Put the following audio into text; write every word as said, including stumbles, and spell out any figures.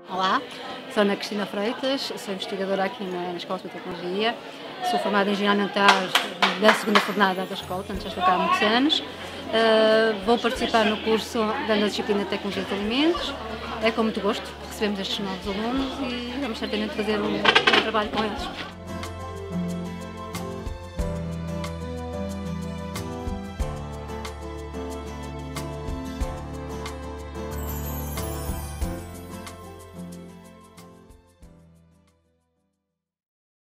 Olá, sou Ana Cristina Freitas, sou investigadora aqui na Escola de Tecnologia, sou formada em Engenharia Alimentar da segunda fornada da escola, portanto já estou cá há muitos anos. Uh, vou participar no curso da disciplina de Tecnologia de Alimentos, é com muito gosto, recebemos estes novos alunos e vamos certamente fazer um, um trabalho com eles.